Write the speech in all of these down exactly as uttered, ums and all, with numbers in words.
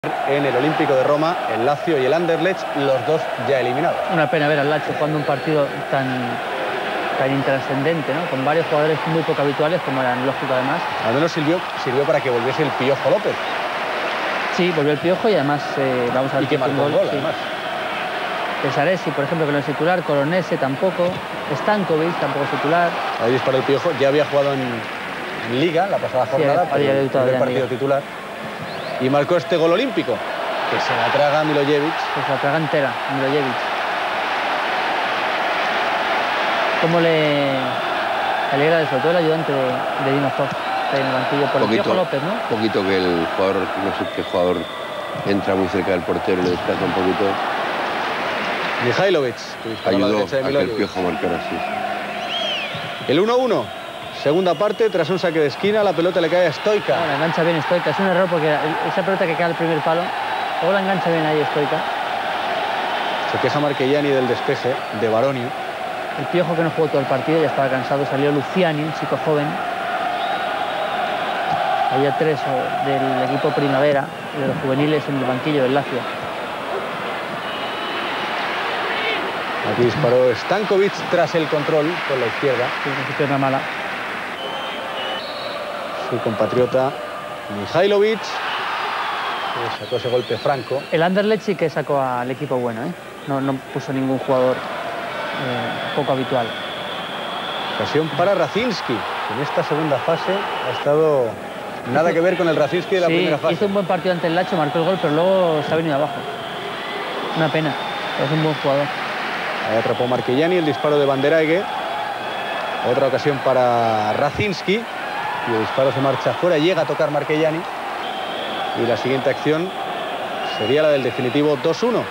En el Olímpico de Roma, el Lazio y el Anderlecht, los dos ya eliminados. Una pena ver al Lazio jugando un partido tan, tan intrascendente, ¿no? Con varios jugadores muy poco habituales, como eran lógico además. Al menos sirvió, sirvió para que volviese el Piojo López. Sí, volvió el Piojo y además eh, vamos a ver y que marcó un gol, sí. Además. Pesaresi, por ejemplo, que no es titular, Coronese tampoco, Stankovic tampoco es titular. Ahí disparó el Piojo, ya había jugado en, en Liga la pasada jornada, sí, había debutado el partido titular. Y marcó este gol olímpico, que se la traga Milojevic. Pues la traga entera, Milojevic. ¿Cómo le alegra sobre todo el ayudante de, de Dinozov en el banquillo por poquito, el Piojo López, ¿no? Un poquito que el jugador, no sé qué jugador, entra muy cerca del portero y le desplaza un poquito. Mihailovic, ayudó a que el Piojo marcara así. El uno uno. Segunda parte, tras un saque de esquina, la pelota le cae a Stoica. No, la engancha bien Stoica, es un error porque esa pelota que cae al primer palo, o la engancha bien ahí Stoica. Se queja Marchegiani del despeje de Baronio. El Piojo, que no jugó todo el partido, ya estaba cansado, salió Luciani, un chico joven. Había tres del equipo Primavera, de los juveniles en el banquillo del Lazio. Aquí disparó Stankovic tras el control con la izquierda. Sí, con su pierna mala. Su compatriota Mihailovic, que sacó ese golpe franco. El Anderlecht sí que sacó al equipo bueno, ¿eh? No, no puso ningún jugador eh, poco habitual. Ocasión para Racinski, que en esta segunda fase ha estado nada hizo, que ver con el Racinski de la sí, primera fase. Hizo un buen partido ante el Lazio, marcó el gol, pero luego se ha venido abajo. Una pena, es un buen jugador. Ahí atrapó Marchegiani el disparo de Van der Eghe. Otra ocasión para Racinski. Y el disparo se marcha fuera, llega a tocar Marchegiani. Y la siguiente acción sería la del definitivo dos uno.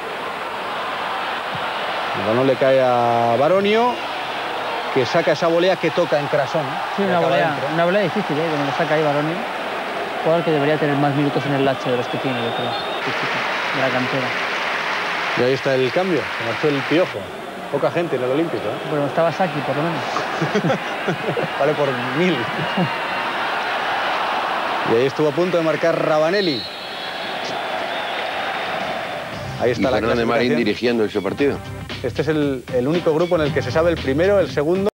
El balón le cae a Baronio, que saca esa volea que toca en Crasón. Sí, una volea, una volea difícil, ¿eh? Cuando lo saca ahí Baronio. Jugador que debería tener más minutos en el Lazio de los que tiene, yo creo. De la cantera. Y ahí está el cambio, se marchó el Piojo. Poca gente en el Olímpico, ¿eh? Bueno, estaba Saki, por lo menos. Vale por mil. Y ahí estuvo a punto de marcar Ravanelli. Ahí está y la Fernando de Marín dirigiendo ese partido. Este es el, el único grupo en el que se sabe el primero, el segundo.